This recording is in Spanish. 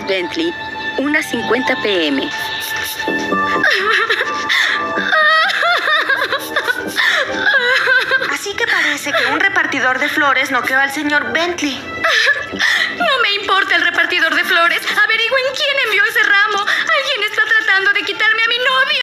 Bentley, 1:50 p.m. Así que parece que un repartidor de flores noqueó al señor Bentley.